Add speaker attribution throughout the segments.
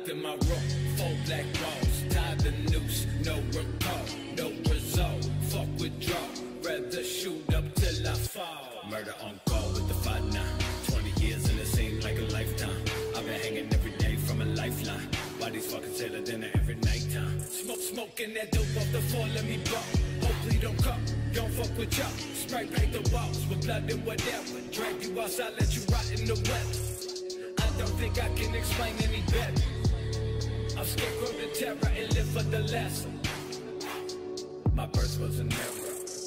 Speaker 1: locked in my room, 4 black walls, tied the noose, no recall, no result. Fuck withdrawal, rather shoot up till I fall. Murder on call with the 5-9, 20 years and it seemed like a lifetime. I've been hanging every day from a lifeline. Bodies fucking till the dinner every nighttime. Smoking that dope off the floor, let me blow. Hopefully don't come, don't fuck with y'all. Spray paint the walls with blood and whatever. Drag you outside, let you rot in the weather. I don't think I can explain any better. I'm scarecrow the terror and live for the lesson. My birth was an error.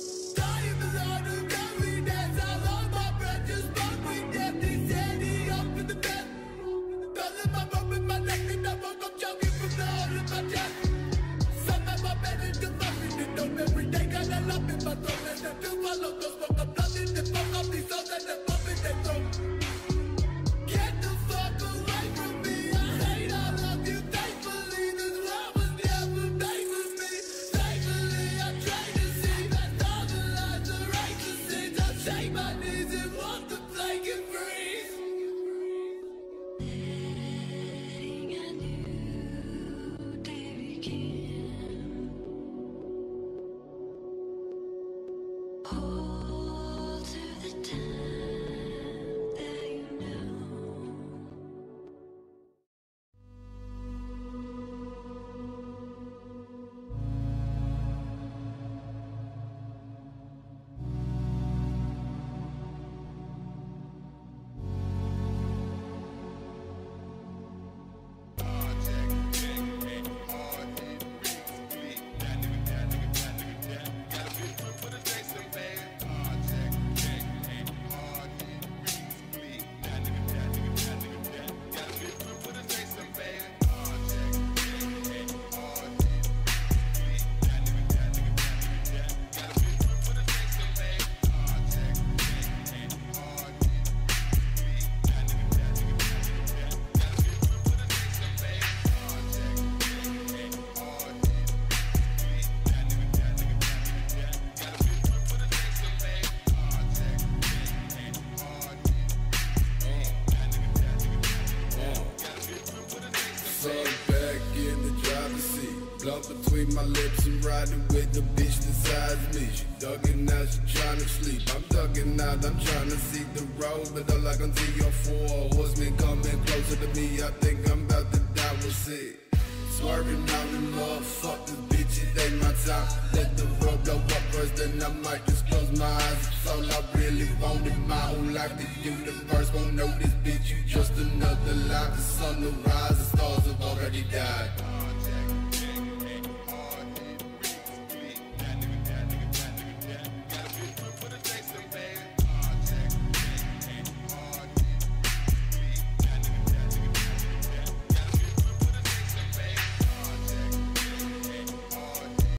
Speaker 2: Blunt between my lips, I'm riding with the bitch that size me. She dugging out, she tryna sleep. I'm dugging out, I'm tryna see the road, but all I can see are 4 horsemen coming closer to me. I think I'm about to die, we'll see. Swerving out the motherfuckers, bitch, it ain't my time. Let the road blow up first, then I might just close my eyes. It's all I really want in my whole life. The universe won't know this bitch, you just another line. The sun will rise, the stars have already died.